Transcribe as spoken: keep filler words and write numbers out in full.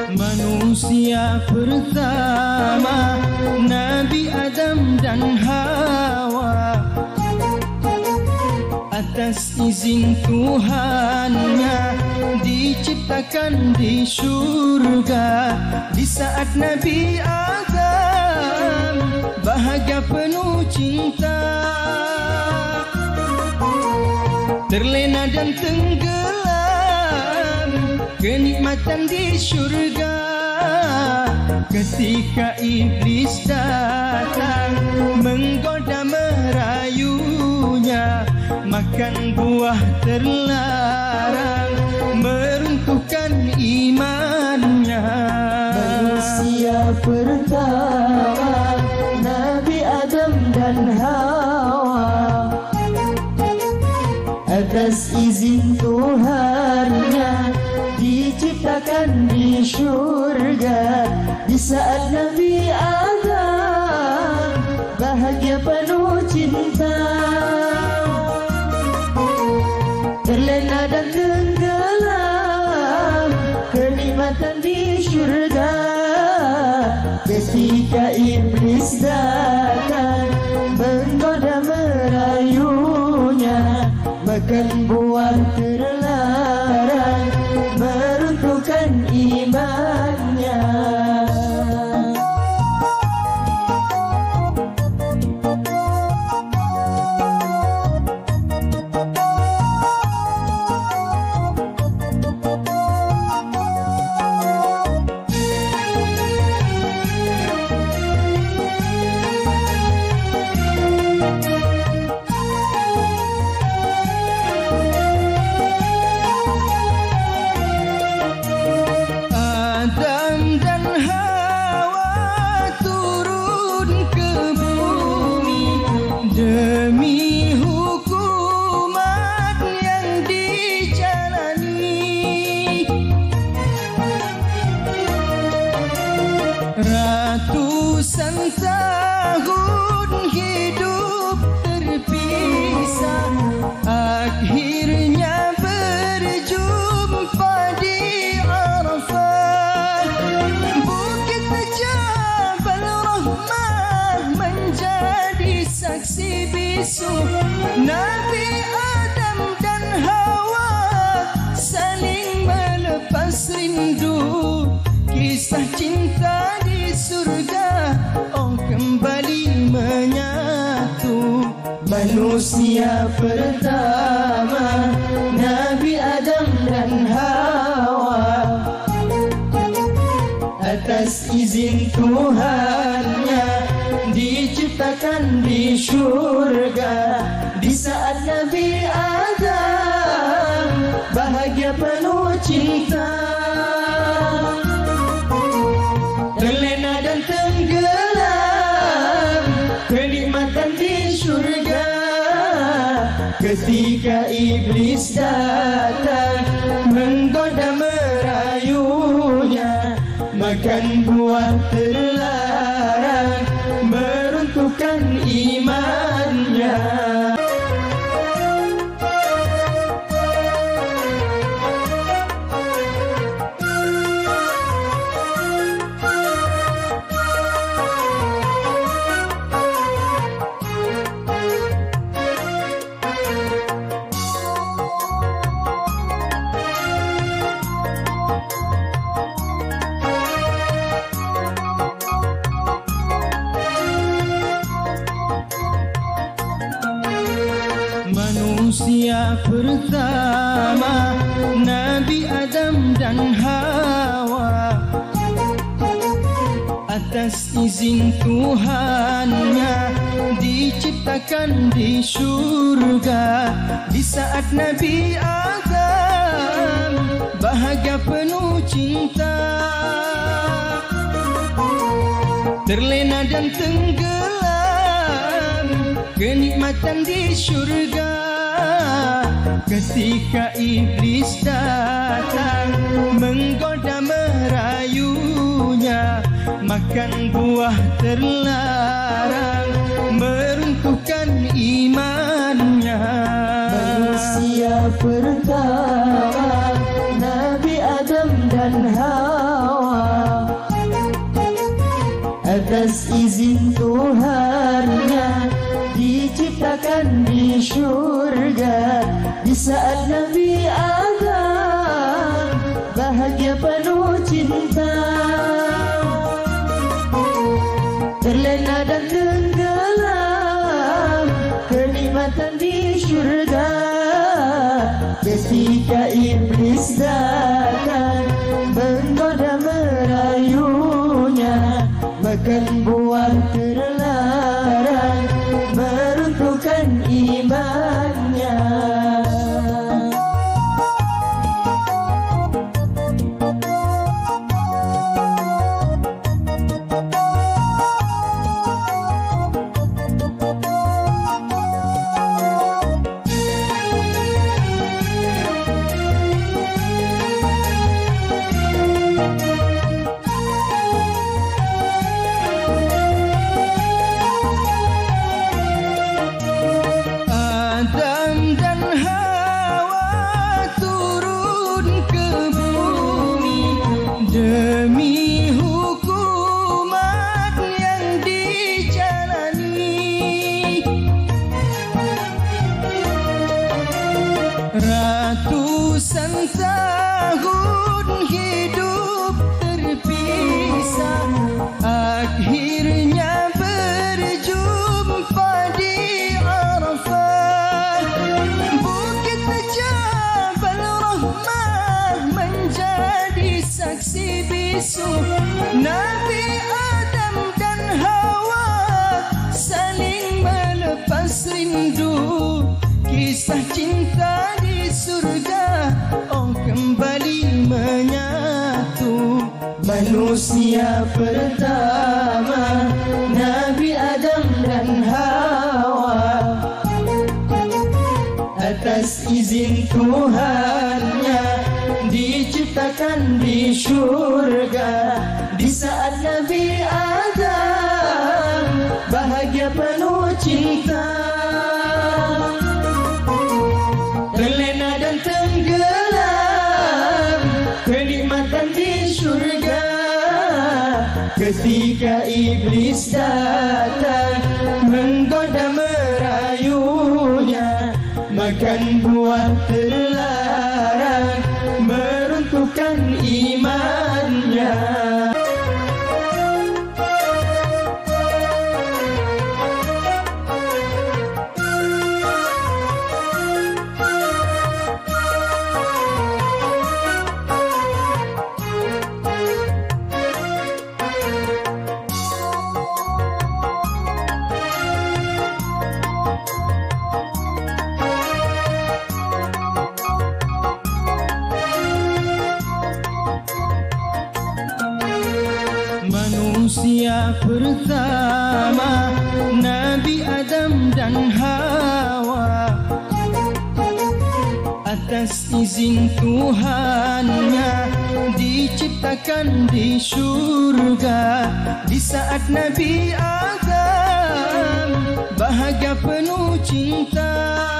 Manusia pertama Nabi Adam dan Hawa, atas izin Tuhannya diciptakan di surga. Di saat Nabi Adam bahagia penuh cinta, terlena dan tenggelam kenikmatan di surga. Ketika iblis datang menggoda merayunya, makan buah terlarang meruntuhkan imannya. Manusia pertama Nabi Adam dan Hawa, atas izin Tuhannya diciptakan di surga. Di saat Nabi Adam bahagia penuh cinta, terlena dan tenggelam kenikmatan di surga. Ketika iblis datang menggoda merayunya, makan buah terlarang meruntuhkan imannya. Demi hukuman yang dijalani, ratusan tahun hidup terpisah, akhirnya berjumpa di Arafah. Bukit Jabal Rahmah menjadi saksi bisu Nabi Adam dan Hawa saling melepas rindu. Kisah cinta di surga oh kembali menyatu. Manusia pertama Nabi Adam dan Hawa, atas izin Tuhannya diciptakan di surga. Di saat Nabi Adam bahagia penuh cinta, terlena dan tenggelam kenikmatan di surga. Ketika iblis datang menggoda merayunya, makan buah terlarang meruntuhkan imannya. Manusia pertama Nabi Adam dan Hawa, atas izin Tuhannya diciptakan di surga. Di saat Nabi Adam bahagia penuh cinta, terlena dan tenggelam kenikmatan di surga. Ketika iblis datang menggoda merayunya, makan buah terlarang meruntuhkan imannya. Manusia pertama Nabi Adam dan Hawa, atas izin Tuhannya diciptakan di surga. Di saat Nabi Adam bahagia penuh cinta, terlena dan tenggelam kenikmatan di surga. Ketika iblis datang menggoda merayunya, makan buah terlarang meruntuhkan imannya. Demi hukuman yang dijalani, ratusan tahun hidup terpisah, akhirnya berjumpa di Arafah. Bukit Jabal Rahmah menjadi saksi bisu, Nabi Adam dan Hawa saling melepas rindu. Kisah cinta di surga oh kembali menyatu. Manusia pertama Nabi Adam dan Hawa, atas izin Tuhannya diciptakan di surga. Di saat Nabi Adam bahagia penuh cinta, terlena dan tenggelam kenikmatan di surga. Ketika iblis datang menggoda merayunya, makan buah terlarang meruntuhkan imannya. Manusia pertama Nabi Adam dan Hawa, atas izin Tuhannya diciptakan di surga. Di saat Nabi Adam bahagia penuh cinta,